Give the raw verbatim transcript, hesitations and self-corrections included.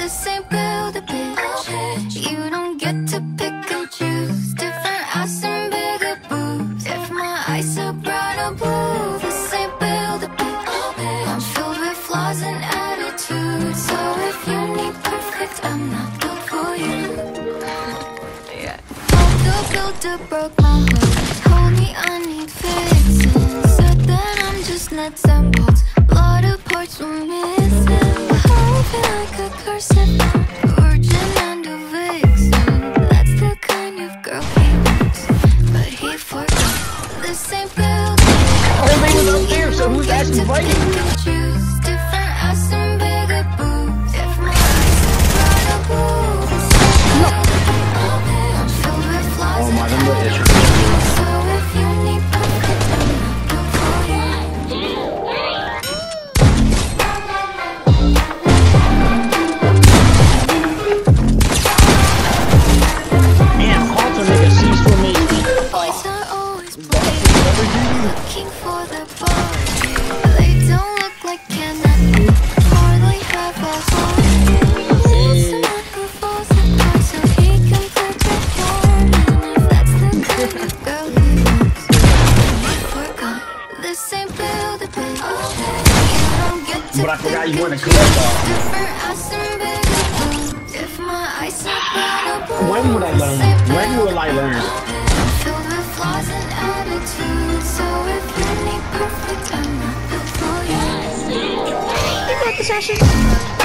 This ain't build a bitch. You don't get to pick and choose. Different ass and bigger boobs. If my eyes are brown or blue, this ain't build a bitch. I'm filled with flaws and attitudes. So if you need perfect, I'm not built for you. Yeah. The builder broke my heart. Told me I need fixing. Said that I'm just nuts and bolts. A lot of parts were missing. I feel like a curse if I'm a virgin and a vixen. That's the kind of girl he wants, but he forgot. This ain't built. Everybody was up there, so who's actually fighting? Choose different ass and bigger boobs. If my eyes are bright or blue, this ain't built. I'm filled with flaws. Oh my, them little issues. So if you need perfect, I'm not built for you. Man, Halter make a cease for me. Boys are always playing, looking for the party. They don't look like Canada, hardly have a heart. He's someone who falls apart so he can play perform. And if that's the kind of girl he wants, I forgot. This ain't build a bitch. You don't get to But I forgot you pick want and to collect choose. all. Different ass and bigger boobs. If my eyes are brown or blue, When would I learn? When will I learn? I'm filled with flaws and attitudes. So if you need perfect, I'm not built for you. You got the session.